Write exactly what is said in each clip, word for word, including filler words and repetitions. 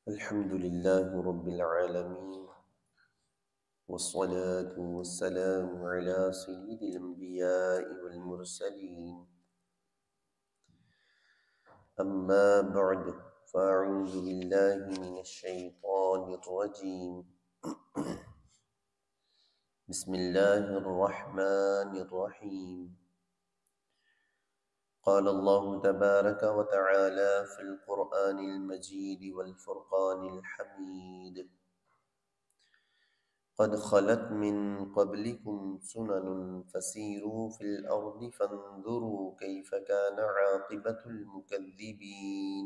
الحمد لله رب العالمين، والصلاة والسلام على سيد الأنبياء والمرسلين. أما بعد، فأعوذ بالله من الشيطان الرجيم. بسم الله الرحمن الرحيم. قال الله تبارك وتعالى في القرآن المجيد والفرقان الحميد: قد خلت من قبلكم سنن فسيروا في الأرض فانظروا كيف كان عاقبة المكذبين.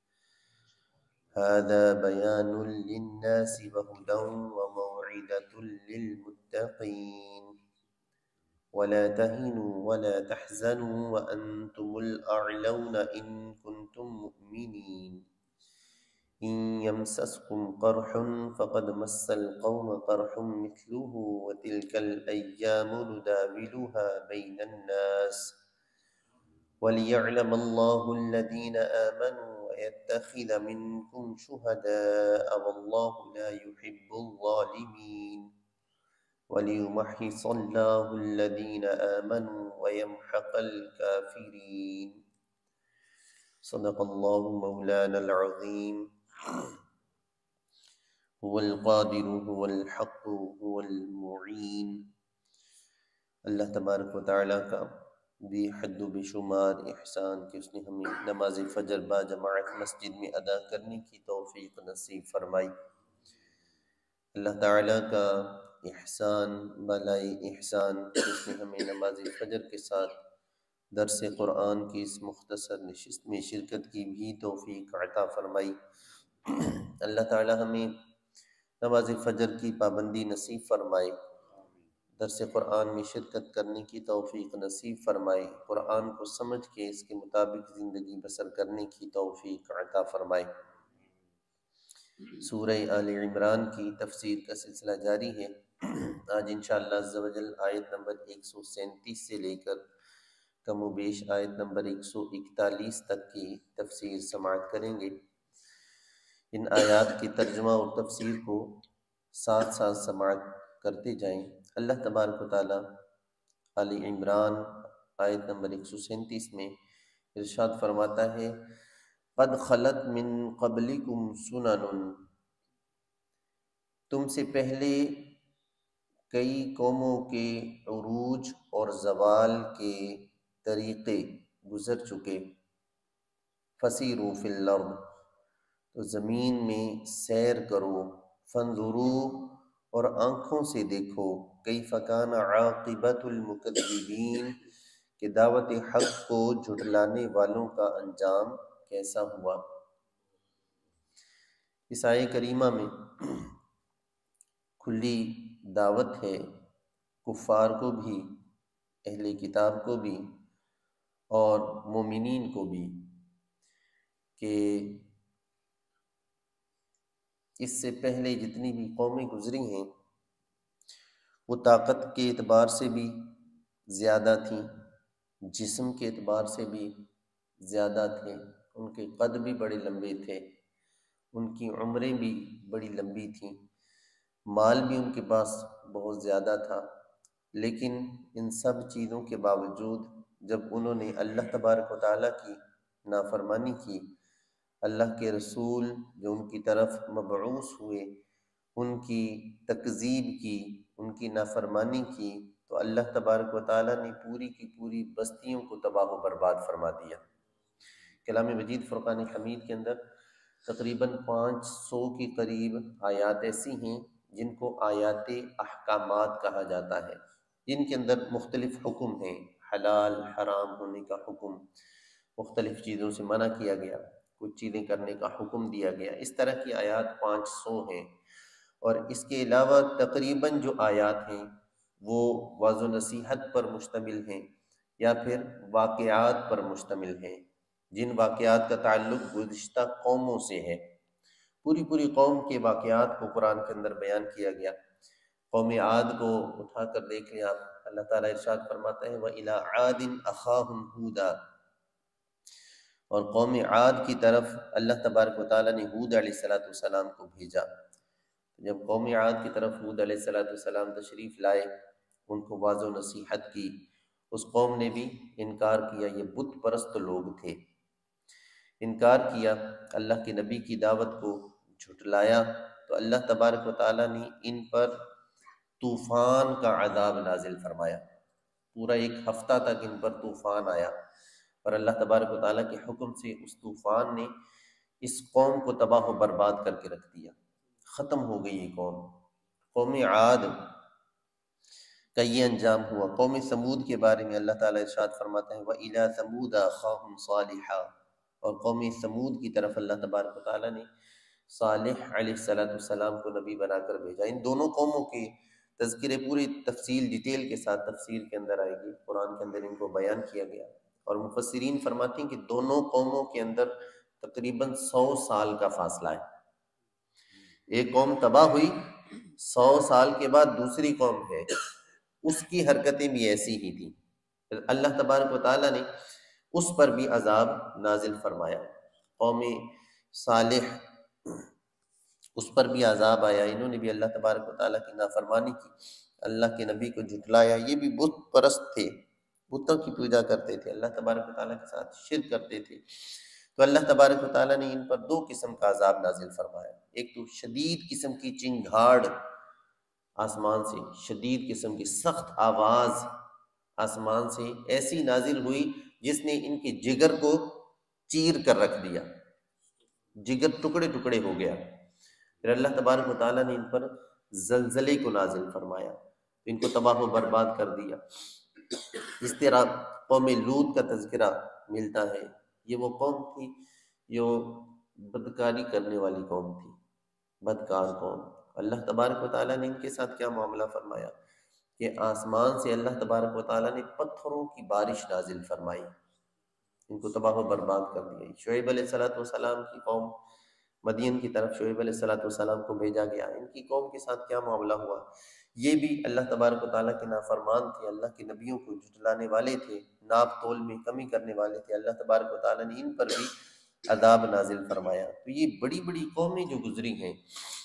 هذا بيان للناس وهدى وموعظة للمتقين. ولا تهنوا ولا تحزنوا وأنتم الأعلون إن كنتم مؤمنين. إن يمسسكم قرح فقد مس القوم قرح مثله وتلك الأيام نداولها بين الناس وليعلم الله الذين آمنوا ويتخذ منكم شهداء والله لا يحب الظالمين وليمحص الله الذين آمنوا ويمحق الكافرين. صدق الله مولانا العظيم. هو القادر هو الحق هو المعین. اللہ تبارک و تعالیٰ کا بے حد و بے شمار احسان کہ اس نے ہمیں نماز فجر با جماعت مسجد میں ادا کرنے کی توفیق نصیب فرمائی۔ اللہ تعالیٰ کا احسان بالائے احسان کہ اس نے ہمیں نماز فجر کے ساتھ درس قرآن کی اس مختصر نشست میں شرکت کی بھی توفیق عطا فرمائی۔ اللہ تعالیٰ ہمیں نماز فجر کی پابندی نصیب فرمائے، درس قرآن میں شرکت کرنے کی توفیق نصیب فرمائے، قرآن کو سمجھ کے اس کے مطابق زندگی بسر کرنے کی توفیق عطا فرمائے۔ سورہ آل عمران کی تفسیر کا سلسلہ جاری ہے۔ آج انشاءاللہ عز و جل آیت نمبر ایک سو سینتیس سے لے کر کم و بیش آیت نمبر ایک سو اکتالیس تک کی تفسیر سماعت کریں گے۔ ان آیات کی ترجمہ اور تفسیر کو ساتھ ساتھ سماعت کرتے جائیں۔ اللہ تبارک و تعالیٰ آل عمران آیت نمبر ایک سو سینتیس میں ارشاد فرماتا ہے: قد خلت من قبلکم سنن، تم سے پہلے کئی قوموں کے عروج اور زوال کے طریقے گزر چکے۔ فسیروا فی الارض، تو زمین میں سیر کرو، فانظروا، اور آنکھوں سے دیکھو، کیف کان عاقبۃ المکذبین، کہ دعوت حق کو جھٹلانے والوں کا انجام کیسا ہوا۔ اس آیہ کریمہ میں کھلی دعوت ہے کفار کو بھی، اہل کتاب کو بھی اور مومنین کو بھی، کہ اس سے پہلے جتنی بھی قومیں گزری ہیں وہ طاقت کے اعتبار سے بھی زیادہ تھیں، جسم کے اعتبار سے بھی زیادہ تھے، ان کے قد بھی بڑے لمبے تھے، ان کی عمریں بھی بڑی لمبی تھیں، مال بھی ان کے پاس بہت زیادہ تھا۔ لیکن ان سب چیزوں کے باوجود جب انہوں نے اللہ تبارک و تعالیٰ کی نافرمانی کی، اللہ کے رسول جو ان کی طرف مبعوث ہوئے ان کی تکذیب کی، ان کی نافرمانی کی، تو اللہ تبارک و تعالیٰ نے پوری کی پوری بستیوں کو تباہ و برباد فرما دیا۔ کلام مجید فرقان حمید کے اندر تقریباً پانچ سو کے قریب آیات ایسی ہیں جن کو آیات احکامات کہا جاتا ہے، جن کے اندر مختلف حکم ہیں، حلال حرام ہونے کا حکم، مختلف چیزوں سے منع کیا گیا، کچھ چیزیں کرنے کا حکم دیا گیا۔ اس طرح کی آیات پانچ سو ہیں، اور اس کے علاوہ تقریباً جو آیات ہیں وہ وعظ و نصیحت پر مشتمل ہیں یا پھر واقعات پر مشتمل ہیں، جن واقعات کا تعلق گزشتہ قوموں سے ہے۔ پوری پوری قوم کے واقعات کو قرآن کے اندر بیان کیا گیا۔ قوم عاد کو اٹھا کر دیکھ لیں آپ، اللہ تعالیٰ ارشاد فرماتا ہے وَإِلَىٰ عَادٍ أَخَاهُمْ هُودًا، اور قوم عاد کی طرف اللہ تبارک و تعالیٰ نے ہود علیہ الصلوۃ والسلام کو بھیجا۔ جب قوم عاد کی طرف ہود علیہ الصلوۃ والسلام تشریف لائے، ان کو واضح و نصیحت کی، اس قوم نے بھی انکار کیا، یہ بت پرست لوگ تھے، انکار کیا، اللہ کے نبی کی دعوت کو جھٹلایا، تو اللہ تبارک و تعالیٰ نے ان پر طوفان کا عذاب نازل فرمایا۔ پورا ایک ہفتہ تک ان پر طوفان آیا، اور اللہ تبارک و تعالیٰ کے حکم سے اس طوفان نے اس قوم کو تباہ و برباد کر کے رکھ دیا، ختم ہو گئی یہ قوم۔ قوم عاد کا یہ انجام ہوا۔ قوم سمود کے بارے میں اللہ تعالیٰ ارشاد فرماتا ہے وَإِلَىٰ ثَمُودَ أَخَاهُمْ صَالِحًا، اور قوم سمود کی طرف اللہ تبارک و تعالیٰ نے صالح علیہ الصلوۃ والسلام کو نبی بنا کر بھیجا۔ ان دونوں قوموں کے تذکرے پوری تفصیل ڈیٹیل کے ساتھ تفسیر کے اندر آئے گی، قرآن کے اندر ان کو بیان کیا گیا، اور مفسرین فرماتے ہیں کہ دونوں قوموں کے اندر تقریباً سو سال کا فاصلہ ہے۔ ایک قوم تباہ ہوئی، سو سال کے بعد دوسری قوم ہے، اس کی حرکتیں بھی ایسی ہی تھیں۔ اللہ تبارک و تعالیٰ نے اس پر بھی عذاب نازل فرمایا۔ قوم صالح، اس پر بھی عذاب آیا، انہوں نے بھی اللہ تبارک و تعالیٰ کی نافرمانی کی، اللہ کے نبی کو جھٹلایا۔ یہ بھی بت پرست تھے، بتوں کی پوجا کرتے تھے، اللہ تبارک و تعالیٰ کے ساتھ شرک کرتے تھے، تو اللہ تبارک و تعالیٰ نے ان پر دو قسم کا عذاب نازل فرمایا۔ ایک تو شدید قسم کی چنگھاڑ آسمان سے، شدید قسم کی سخت آواز آسمان سے ایسی نازل ہوئی جس نے ان کے جگر کو چیر کر رکھ دیا، جگر ٹکڑے ٹکڑے ہو گیا۔ پھر اللہ تبارک و تعالیٰ نے ان پر زلزلے کو نازل فرمایا، ان کو تباہ و برباد کر دیا۔ اس طرح قوم لوط کا تذکرہ ملتا ہے، یہ وہ قوم تھی جو بدکاری کرنے والی قوم تھی، بدکار قوم۔ اللہ تبارک و تعالیٰ نے ان کے ساتھ کیا معاملہ فرمایا کہ آسمان سے اللہ تبارک و تعالیٰ نے پتھروں کی بارش نازل فرمائی، ان کو تباہ و برباد کر دیا۔ شعیب علیہ الصلوۃ والسلام کی قوم، مدین کی طرف شعیب علیہ الصلوۃ والسلام کو بھیجا گیا، ان کی قوم کے ساتھ کیا معاملہ ہوا؟ یہ بھی اللہ تبارک و تعالیٰ کے نافرمان تھے، اللہ کے نبیوں کو جھٹلانے والے تھے، ناپ تول میں کمی کرنے والے تھے۔ اللہ تبارک و تعالیٰ نے ان پر بھی عذاب نازل فرمایا۔ تو یہ بڑی بڑی قومیں جو گزری ہیں،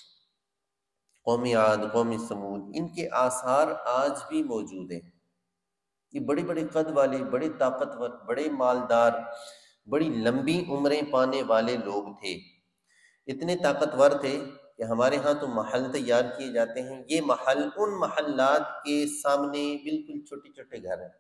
قوم عاد، قوم سمود، ان کے آثار آج بھی موجود ہیں۔ یہ بڑے بڑے قد والے، بڑے طاقتور، بڑے مالدار، بڑی لمبی عمریں پانے والے لوگ تھے، اتنے طاقتور تھے کہ ہمارے ہاں تو محل تیار کیے جاتے ہیں، یہ محل ان محلات کے سامنے بالکل چھوٹے چھوٹے گھر ہیں،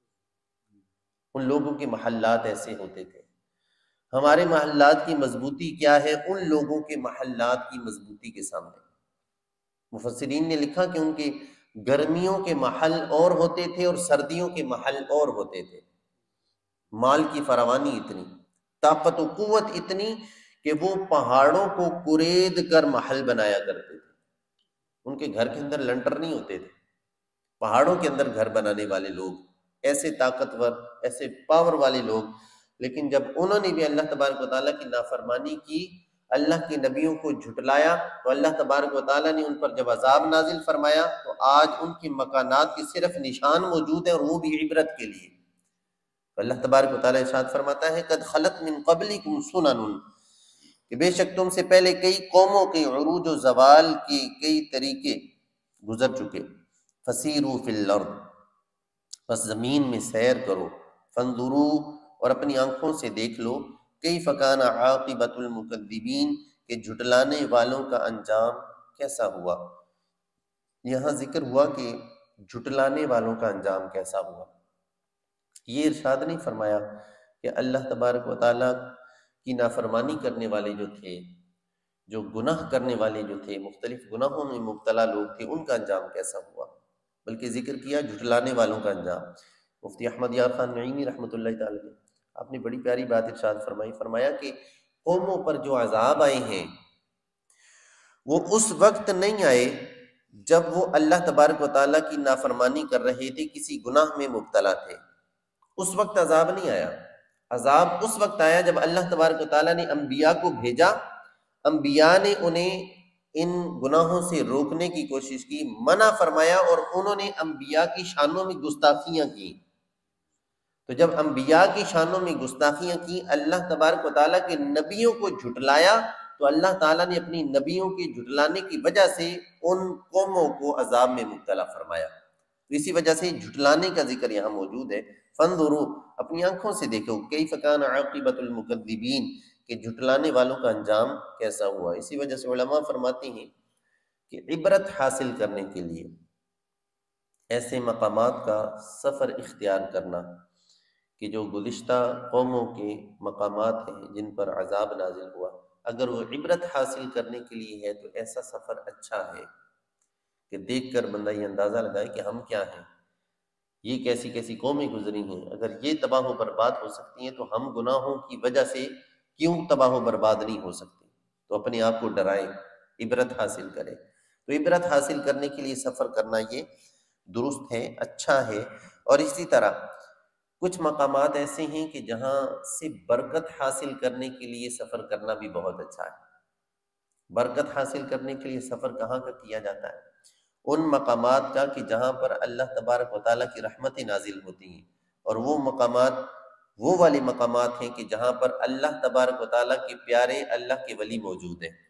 ان لوگوں کے محلات ایسے ہوتے تھے۔ ہمارے محلات کی مضبوطی کیا ہے ان لوگوں کے محلات کی مضبوطی کے سامنے؟ مفسرین نے لکھا کہ ان کے گرمیوں کے محل اور ہوتے تھے اور سردیوں کے محل اور ہوتے تھے۔ مال کی فراوانی اتنی، طاقت و قوت اتنی کہ وہ پہاڑوں کو کرید کر محل بنایا کرتے تھے۔ ان کے گھر کے اندر لنٹر نہیں ہوتے تھے، پہاڑوں کے اندر گھر بنانے والے لوگ، ایسے طاقتور، ایسے پاور والے لوگ۔ لیکن جب انہوں نے بھی اللہ تبارک و تعالیٰ کی نافرمانی کی، اللہ کے نبیوں کو جھٹلایا، تو اللہ تبارک و تعالیٰ نے ان پر جب عذاب نازل فرمایا تو آج ان کے مکانات کے صرف نشان موجود ہیں، اور وہ بھی عبرت کے لیے۔ اللہ تبارک و تعالیٰ ارشاد فرماتا ہے قد خلت من قبلکم سنن، کہ بے شک تم سے پہلے کئی قوموں کے عروج و زوال کے کئی طریقے گزر چکے۔ فسیروا فی الارض، بس زمین میں سیر کرو، فانظروا، اور اپنی آنکھوں سے دیکھ لو، کیف کان عاقبۃ المکذبین، کہ جھٹلانے والوں کا انجام کیسا ہوا۔ یہاں ذکر ہوا کہ جھٹلانے والوں کا انجام کیسا ہوا، یہ ارشاد نہیں فرمایا کہ اللہ تبارک و تعالیٰ کی نافرمانی کرنے والے جو تھے، جو گناہ کرنے والے جو تھے، مختلف گناہوں میں مبتلا لوگ تھے، ان کا انجام کیسا ہوا، بلکہ ذکر کیا جھٹلانے والوں کا انجام۔ مفتی احمد یار خان نعیمی رحمۃ اللہ تعالی علیہ، آپ نے بڑی پیاری بات ارشاد فرمائی، فرمایا کہ قوموں پر جو عذاب آئے ہیں وہ اس وقت نہیں آئے جب وہ اللہ تبارک و تعالیٰ کی نافرمانی کر رہے تھے، کسی گناہ میں مبتلا تھے، اس وقت عذاب نہیں آیا۔ عذاب اس وقت آیا جب اللہ تبارک و تعالیٰ نے انبیاء کو بھیجا، انبیاء نے انہیں ان گناہوں سے روکنے کی کوشش کی، منع فرمایا، اور انہوں نے انبیاء کی شانوں میں گستاخیاں کی۔ تو جب انبیاء کی شانوں میں گستاخیاں کی، اللہ تبارک و تعالیٰ کے نبیوں کو جھٹلایا، تو اللہ تعالیٰ نے اپنی نبیوں کے جھٹلانے کی وجہ سے ان قوموں کو عذاب میں مبتلا فرمایا۔ تو اسی وجہ سے جھٹلانے کا ذکر یہاں موجود ہے۔ فانظروا، اپنی آنکھوں سے دیکھو، کیف کان عاقبۃ المکذبین، کہ جھٹلانے والوں کا انجام کیسا ہوا۔ اسی وجہ سے علماء فرماتے ہیں کہ عبرت حاصل کرنے کے لیے ایسے مقامات کا سفر اختیار کرنا کہ جو گزشتہ قوموں کے مقامات ہیں جن پر عذاب نازل ہوا، اگر وہ عبرت حاصل کرنے کے لیے ہے تو ایسا سفر اچھا ہے کہ دیکھ کر بندہ یہ اندازہ لگائے کہ ہم کیا ہیں، یہ کیسی کیسی قومیں گزری ہیں، اگر یہ تباہ و برباد ہو سکتی ہیں تو ہم گناہوں کی وجہ سے کیوں تباہ و برباد نہیں ہو سکتے۔ تو اپنے آپ کو ڈرائیں، عبرت حاصل کریں۔ تو عبرت حاصل کرنے کے لیے سفر کرنا یہ درست ہے، اچھا ہے۔ اور اسی طرح کچھ مقامات ایسے ہیں کہ جہاں سے برکت حاصل کرنے کے لیے سفر کرنا بھی بہت اچھا ہے۔ برکت حاصل کرنے کے لیے سفر کہاں کا کیا جاتا ہے؟ ان مقامات کا کہ جہاں پر اللہ تبارک و تعالیٰ کی رحمتیں نازل ہوتی ہیں، اور وہ مقامات وہ والے مقامات ہیں کہ جہاں پر اللہ تبارک و تعالیٰ کے پیارے اللہ کے ولی موجود ہیں۔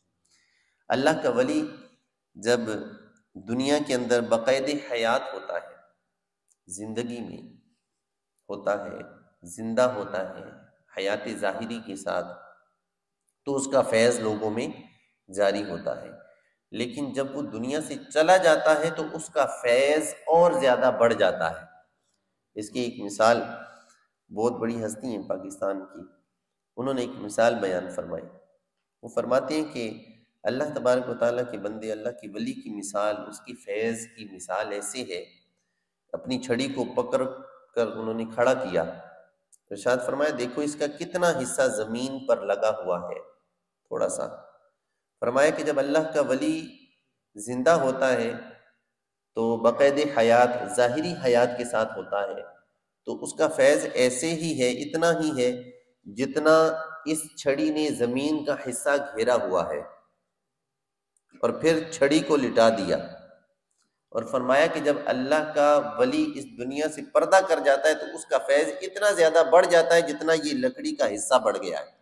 اللہ کا ولی جب دنیا کے اندر بقید حیات ہوتا ہے، زندگی میں ہوتا ہے، زندہ ہوتا ہے حیات ظاہری کے ساتھ، تو اس کا فیض لوگوں میں جاری ہوتا ہے۔ لیکن جب وہ دنیا سے چلا جاتا ہے تو اس کا فیض اور زیادہ بڑھ جاتا ہے۔ اس کی ایک مثال بہت بڑی ہستی ہیں پاکستان کی، انہوں نے ایک مثال بیان فرمائی۔ وہ فرماتے ہیں کہ اللہ تبارک و تعالیٰ کے بندے، اللہ کی ولی کی مثال، اس کی فیض کی مثال ایسے ہے، اپنی چھڑی کو پکڑ کر انہوں نے کھڑا کیا، ارشاد فرمایا دیکھو اس کا کتنا حصہ زمین پر لگا ہوا ہے، تھوڑا سا۔ فرمایا کہ جب اللہ کا ولی زندہ ہوتا ہے تو بقید حیات، ظاہری حیات کے ساتھ ہوتا ہے، تو اس کا فیض ایسے ہی ہے، اتنا ہی ہے جتنا اس چھڑی نے زمین کا حصہ گھیرا ہوا ہے، اور پھر چھڑی کو لٹا دیا۔ اور فرمایا کہ جب اللہ کا ولی اس دنیا سے پردہ کر جاتا ہے تو اس کا فیض اتنا زیادہ بڑھ جاتا ہے جتنا یہ لکڑی کا حصہ بڑھ گیا ہے۔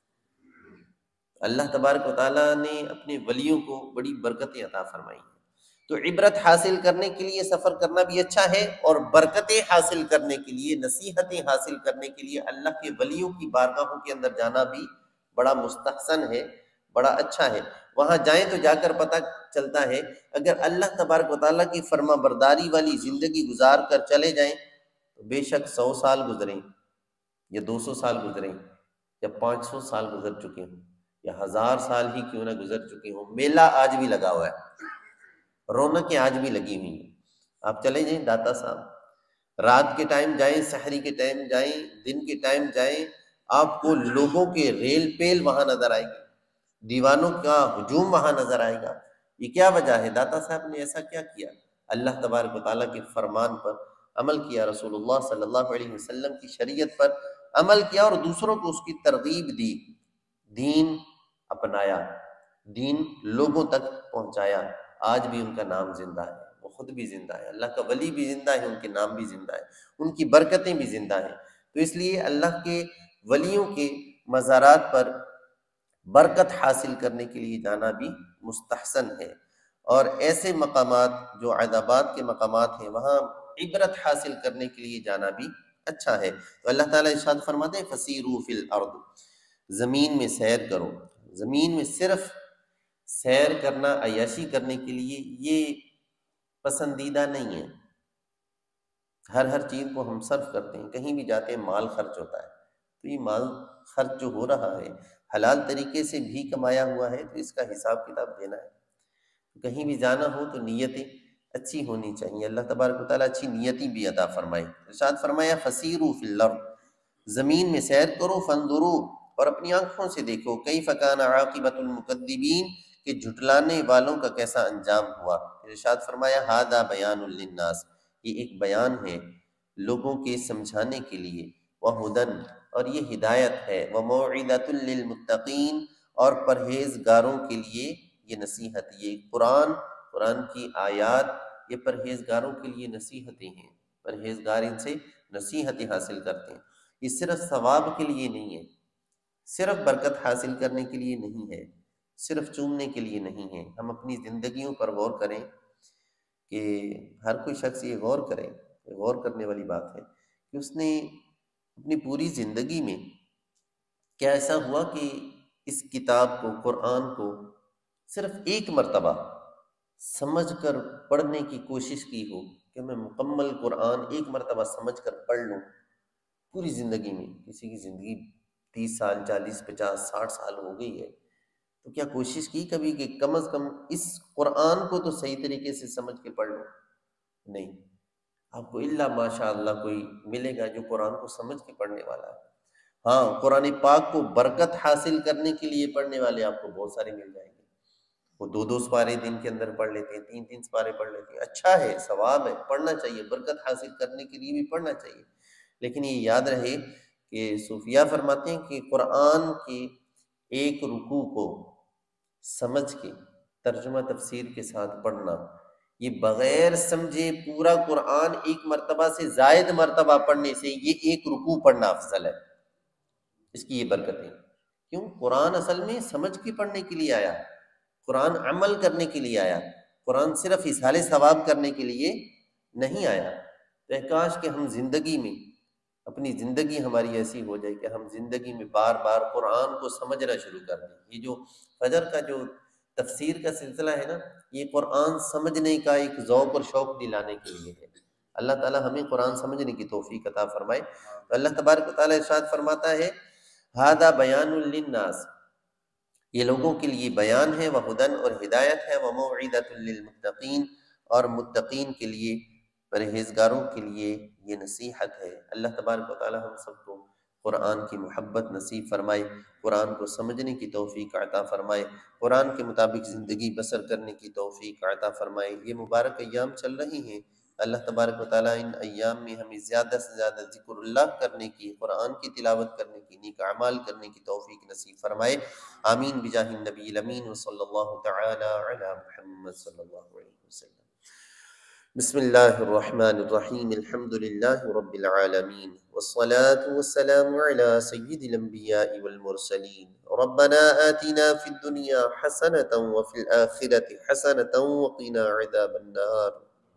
اللہ تبارک و تعالیٰ نے اپنے ولیوں کو بڑی برکتیں عطا فرمائی ہیں۔ تو عبرت حاصل کرنے کے لیے سفر کرنا بھی اچھا ہے، اور برکتیں حاصل کرنے کے لیے، نصیحتیں حاصل کرنے کے لیے اللہ کے ولیوں کی بارگاہوں کے اندر جانا بھی بڑا مستحسن ہے، بڑا اچھا ہے۔ وہاں جائیں تو جا کر پتہ چلتا ہے اگر اللہ تبارک و تعالیٰ کی فرما برداری والی زندگی گزار کر چلے جائیں تو بے شک سو سال گزریں یا دو سو سال گزریں یا پانچ سو سال گزر چکے ہوں یا ہزار سال ہی کیوں نہ گزر چکے ہوں، میلہ آج بھی لگا ہوا ہے، رونقیں آج بھی لگی ہوئی ہیں۔ آپ چلے جائیں داتا صاحب، رات کے ٹائم جائیں، سحری کے ٹائم جائیں، دن کے ٹائم جائیں، آپ کو لوگوں کے ریل پیل وہاں نظر آئے گی، دیوانوں کا ہجوم وہاں نظر آئے گا۔ یہ کیا وجہ ہے؟ داتا صاحب نے ایسا کیا کیا؟ اللہ تبارک و تعالیٰ کے فرمان پر عمل کیا، رسول اللہ صلی اللہ علیہ وسلم کی شریعت پر عمل کیا، اور دوسروں کو اس کی ترغیب دی، دین اپنایا، دین لوگوں تک پہنچایا۔ آج بھی ان کا نام زندہ ہے، وہ خود بھی زندہ ہے، اللہ کا ولی بھی زندہ ہے، ان کے نام بھی زندہ ہے، ان کی برکتیں بھی زندہ ہیں۔ تو اس لیے اللہ کے ولیوں کے مزارات پر برکت حاصل کرنے کے لیے جانا بھی مستحسن ہے، اور ایسے مقامات جو عذابات کے مقامات ہیں وہاں عبرت حاصل کرنے کے لیے جانا بھی اچھا ہے۔ تو اللہ تعالیٰ ارشاد فرماتے ہیں فسیروا فی الارض، زمین میں سیر کرو۔ زمین میں صرف سیر کرنا عیاشی کرنے کے لیے یہ پسندیدہ نہیں ہے۔ ہر ہر چیز کو ہم صرف کرتے ہیں، کہیں بھی جاتے ہیں مال خرچ ہوتا ہے، تو یہ مال خرچ جو ہو رہا ہے حلال طریقے سے بھی کمایا ہوا ہے تو اس کا حساب کتاب دینا ہے۔ کہیں بھی جانا ہو تو نیتیں اچھی ہونی چاہیے، اللہ تبارک و تعالیٰ اچھی نیتیں بھی عطا فرمائے۔ ارشاد فرمایا فسیروا فی الارض، زمین میں سیر کرو، فانظروا، اور اپنی آنکھوں سے دیکھو، کیف کان عاقبۃ المکذبین، کہ جھٹلانے والوں کا کیسا انجام ہوا۔ ارشاد فرمایا ھذا بیان للناس، یہ ایک بیان ہے لوگوں کے سمجھانے کے لیے، وہدن، اور یہ ہدایت ہے، وموعظۃ للمتقین، اور پرہیزگاروں کے لیے یہ نصیحت، یہ قرآن قرآن کی آیات یہ پرہیزگاروں کے لیے نصیحتیں ہیں، پرہیزگار ان سے نصیحتیں حاصل کرتے ہیں، یہ صرف ثواب کے لیے نہیں ہے، صرف برکت حاصل کرنے کے لیے نہیں ہے، صرف چومنے کے لیے نہیں ہے۔ ہم اپنی زندگیوں پر غور کریں کہ ہر کوئی شخص یہ غور کرے، غور کرنے والی بات ہے کہ اس نے اپنی پوری زندگی میں کیا ایسا ہوا کہ اس کتاب کو، قرآن کو صرف ایک مرتبہ سمجھ کر پڑھنے کی کوشش کی ہو کہ میں مکمل قرآن ایک مرتبہ سمجھ کر پڑھ لوں پوری زندگی میں؟ کسی کی زندگی تیس سال، چالیس، پچاس، ساٹھ سال ہو گئی ہے، تو کیا کوشش کی کبھی کہ کم از کم اس قرآن کو تو صحیح طریقے سے سمجھ کے پڑھ لوں؟ نہیں، آپ کو الا ماشاء اللہ کوئی ملے گا جو قرآن کو سمجھ کے پڑھنے والا ہے۔ ہاں، قرآن پاک کو برکت حاصل کرنے کے لیے پڑھنے والے آپ کو بہت سارے مل جائیں گے۔ وہ دو دو سپارے دن کے اندر پڑھ لیتے ہیں، تین تین سپارے پڑھ لیتے ہیں، اچھا ہے، ثواب ہے، پڑھنا چاہیے، برکت حاصل کرنے کے لیے بھی پڑھنا چاہیے۔ لیکن یہ یاد رہے کہ صوفیہ فرماتے ہیں کہ قرآن کے ایک رکوع کو سمجھ کے ترجمہ تفسیر کے ساتھ پڑھنا، یہ بغیر سمجھے پورا قرآن ایک مرتبہ سے زائد مرتبہ پڑھنے سے یہ ایک رکوع پڑھنا افضل ہے۔ اس کی یہ برکتیں کیوں؟ قرآن اصل میں سمجھ کے پڑھنے کے لیے آیا، قرآن عمل کرنے کے لیے آیا، قرآن صرف اصحال ثواب کرنے کے لیے نہیں آیا۔ تو کاش کہ ہم زندگی میں، اپنی زندگی ہماری ایسی ہو جائے کہ ہم زندگی میں بار بار قرآن کو سمجھنا شروع کر دیں۔ یہ جو فجر کا جو تفسیر کا سلسلہ ہے نا، یہ قرآن سمجھنے کا ایک ذوق اور شوق دلانے کے لیے ہے۔ اللہ تعالی ہمیں قرآن سمجھنے کی توفیق عطا فرمائے۔ تو اللہ تبارک و تعالی ارشاد فرماتا ہے ھذا بیان للناس، یہ لوگوں کے لیے بیان ہے، وہدن اور ہدایت ہے، وموعظۃ للمتقین اور متقین کے لیے، پرہیزگاروں کے لیے یہ نصیحت ہے۔ اللہ تبارک و تعالی ہم سب کو قرآن کی محبت نصیب فرمائے، قرآن کو سمجھنے کی توفیق عطا فرمائے، قرآن کے مطابق زندگی بسر کرنے کی توفیق عطا فرمائے۔ یہ مبارک ایام چل رہی ہیں، اللہ تبارک و تعالیٰ ان ایام میں ہمیں زیادہ سے زیادہ ذکر اللہ کرنے کی، قرآن کی تلاوت کرنے کی، نیک اعمال کرنے کی توفیق نصیب فرمائے۔ آمین بجاہ النبی الامین وصلی اللہ تعالی علی محمد صلی اللہ علیہ وسلم۔ بسم اللہ الرحمن الرحیم، الحمد للہ رب العالمین، والصلاة والسلام علی سید الانبیاء والمرسلین۔ ربنا آتنا فی الدنیا حسنة وفی الآخرة حسنة وقنا عذاب النار۔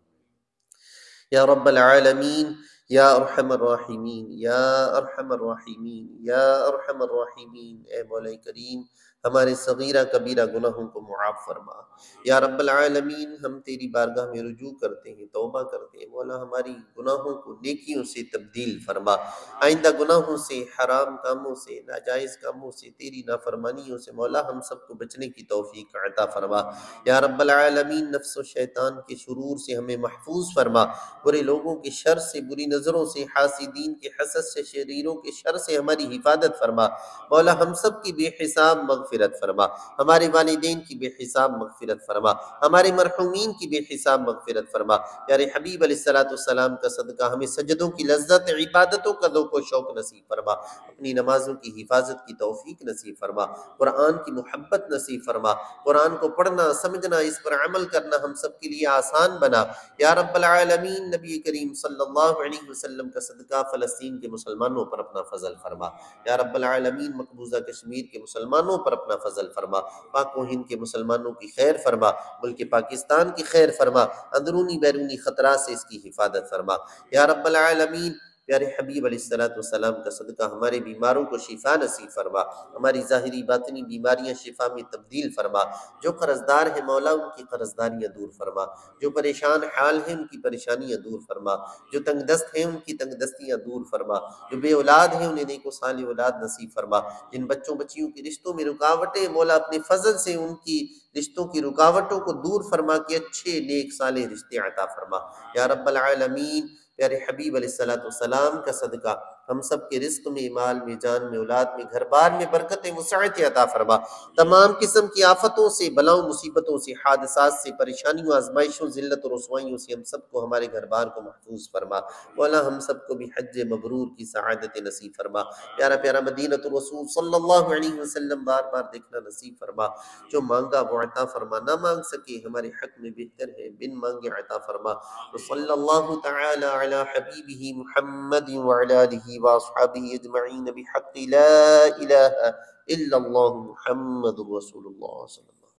یا رب العالمین، یا ارحم الراحمین، یا ارحم الراحمین، یا ارحم الراحمین، اے مولا کریم ہمارے صغیرہ کبیرہ گناہوں کو معاف فرما۔ یا رب العالمین، ہم تیری بارگاہ میں رجوع کرتے ہیں، توبہ کرتے ہیں، مولا ہماری گناہوں کو نیکیوں سے تبدیل فرما، آئندہ گناہوں سے، حرام کاموں سے، ناجائز کاموں سے، تیری نافرمانیوں سے مولا ہم سب کو بچنے کی توفیق عطا فرما۔ یا رب العالمین، نفس و شیطان کے شرور سے ہمیں محفوظ فرما، برے لوگوں کے شر سے، بری نظروں سے، حاسدین کے حسد سے، شریروں کے شر سے ہماری حفاظت فرما۔ مولا ہم سب کی بے حساب مغفرت فرما، ہمارے والدین کی بے حساب مغفرت فرما، ہمارے مرحومین کی بے حساب مغفرت فرما۔ پیارے حبیب علیہ الصلوۃ والسلام کا صدقہ ہمیں سجدوں کی لذت، عبادتوں کا ذوق و شوق نصیب فرما، اپنی نمازوں کی حفاظت کی توفیق نصیب فرما، قرآن کی محبت نصیب فرما، قرآن کو پڑھنا، سمجھنا، اس پر عمل کرنا ہم سب کے لیے آسان بنا۔ یا رب العالمین، نبی کریم صلی اللہ علیہ وسلم کا صدقہ فلسطین کے مسلمانوں پر اپنا فضل فرما۔ یا رب العالمین، مقبوضہ کشمیر کے مسلمانوں پر اپنا فضل فرما، پاک و ہند کے مسلمانوں کی خیر فرما، ملک پاکستان کی خیر فرما، اندرونی بیرونی خطرات سے اس کی حفاظت فرما۔ یا رب العالمین، پیارے حبیب علیہ الصلوۃ والسلام کا صدقہ ہمارے بیماروں کو شفا نصیب فرما، ہماری ظاہری باطنی بیماریاں شفا میں تبدیل فرما، جو قرضدار ہیں مولا ان کی قرضداریاں دور فرما، جو پریشان حال ہیں ان کی پریشانیاں دور فرما، جو تنگ دست ہیں ان کی تنگ دستیاں دور فرما، جو بے اولاد ہیں انہیں نیک و صالح اولاد نصیب فرما، جن بچوں بچیوں کے رشتوں میں رکاوٹیں مولا اپنے فضل سے ان کی رشتوں کی رکاوٹوں کو دور فرما کے اچھے نیک صالح رشتے عطا فرما۔ یا رب العالمین، پیارے حبیب علیہ الصلوۃ والسلام کا صدقہ ہم سب کے رزق میں، مال میں، جان میں، اولاد میں، گھر بار میں برکت وسعت عطا فرما، تمام قسم کی آفتوں سے، بلاؤں مصیبتوں سے، حادثات سے، پریشانیوں، آزمائشوں، ذلت اور رسوائیوں سے ہم سب کو، ہمارے گھر بار کو محفوظ فرما مولا، ہم سب کو بھی حج مبرور کی سعادت نصیب فرما، پیارا پیارا مدینہ الرسول صلی اللہ علیہ وسلم بار بار دیکھنا نصیب فرما، جو مانگا وہ عطا فرما، نہ مانگ سکے ہمارے حق میں بہتر ہے بن مانگے عطا فرما، صلی اللہ تعالی علی حبیبہ محمد وعلی آلہ واصحابہ اجمعین بحق لا الہ الا اللہ محمد رسول اللہ صلی اللہ علیہ وسلم۔